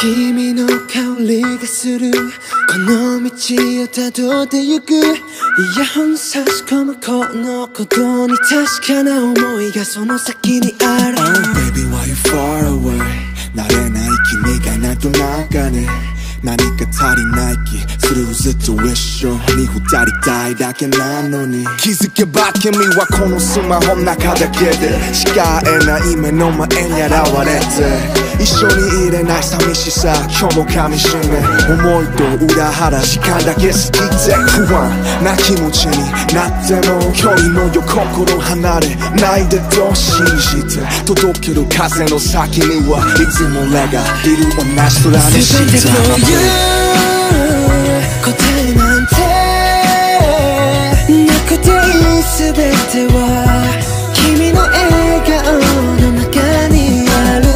君の香りがするこの道をたどってゆくイヤホン差し込むこのことに確かな思いがその先にある Oh baby why you far away 慣れない君がいないとなんかね何か足りない気するずっと一緒に二人たいだけなのに気づけば君はこのスマホの中だけでしか会えない目の前に現れて一緒にいれない寂しさ今日も噛みしめ思いと裏腹時間だけ過ぎて不安な気持ちになっても距離のよ心離れないでと信じて届ける風の先にはいつも俺がいる同じ空にした答えなんてなくていい全ては君の笑顔の中にある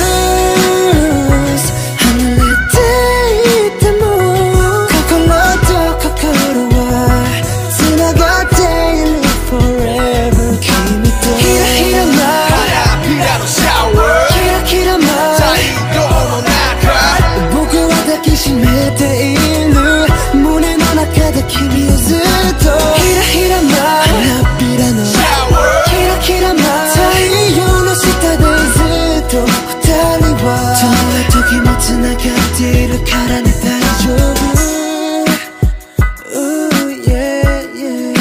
Just 離れていても心と心は繋がっている Forever 君とひらひら舞う花びらのシャワーキラキラ舞う太陽の中僕は抱きしめている胸の中で君をずっとひらひら舞う花びらのシャワーキラキラ舞う太陽の下でずっと二人はどんな時も繋がっているからね大丈夫 Ooh, yeah, yeah,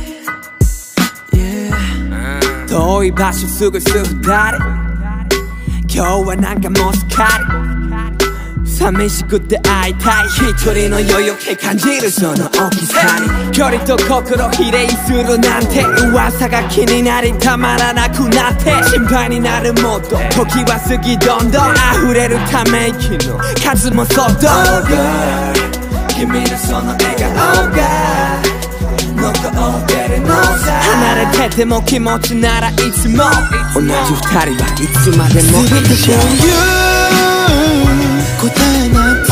yeah. 遠い場所すぐす二人今日はなんかもうすっかり寂しくて会いたい一人の余裕感じるその大きさに距離と心比例するなんて噂が気になりたまらなくなって心配になるもっと時は過ぎどんどん溢れるため息の数もそっと Oh girl 君のその笑顔が残ってるのさ離れてても気持ちならいつも同じ二人はいつまでも一緒答えなんて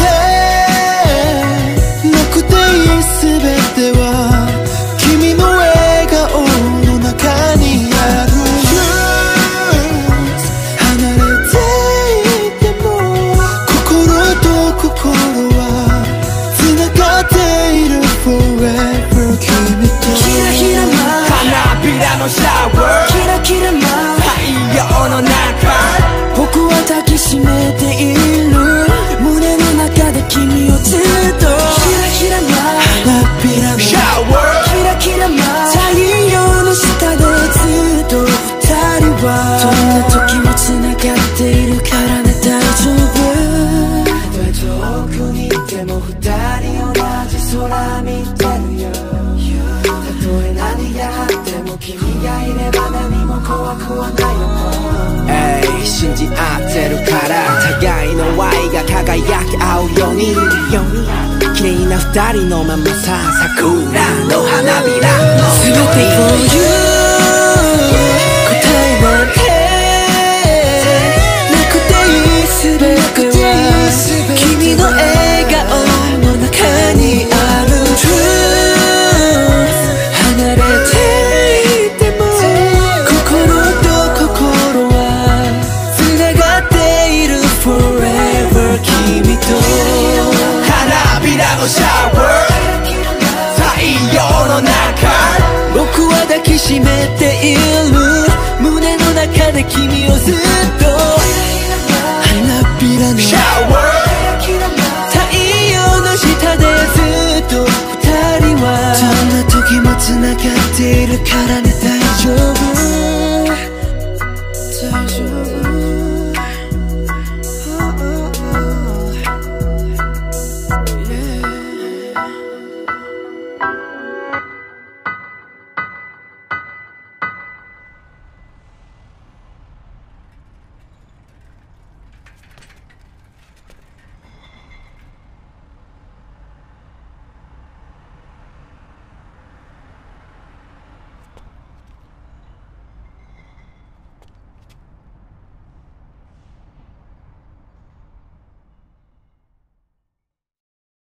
なくていい全ては君の笑顔の中にある Just 離れていても心と心は繋がっている Forever 君とひらひら舞う花びらのシャワーキラキラ舞う太陽の中僕は抱きしめている胸の中で君をずっとひらひら舞う花びらのシャワーキラキラ舞う太陽の下でずっと二人はどんな時も繋がっているからね大丈夫たとえ遠くにいても二人同じ空見てるよたとえ何があっても君がいれば何も怖くはないよ信じ合ってるから互いの愛が輝き合うように綺麗な二人のままさ桜の花びらの全て For you